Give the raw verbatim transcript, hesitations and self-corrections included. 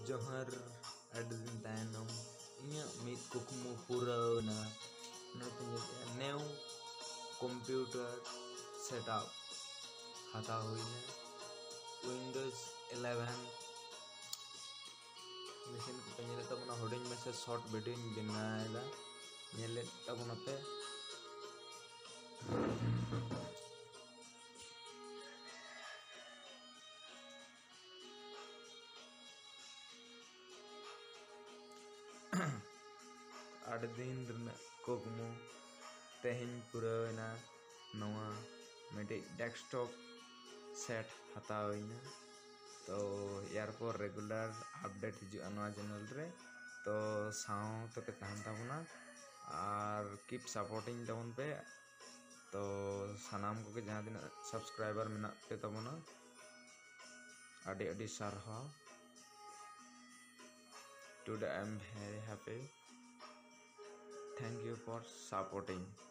जोहर अडदिन तायनम इन्या मित कुकमु पुराना न्यू कंप्यूटर सेटअप हाता हुईना विंडोज इलेवन मशीन को पेले तब हूँ में से शॉर्ट वीडियो बनाएगा नेले तब पे आठ दिन कुकमु तेहन पूरा नवा मेटे डेस्कटॉप सेट हतावना तो यार पर रेगुलर अपडेट हिजुआ चैनल रे तो साउंड तो के तहन तबना और कीप सपोर्टिंग तबन पे तो सानाम को के जहाँ दिन सब्सक्राइबर में पे तबना अड़ी अड़ी सारहा today I am very happy. Thank you for supporting.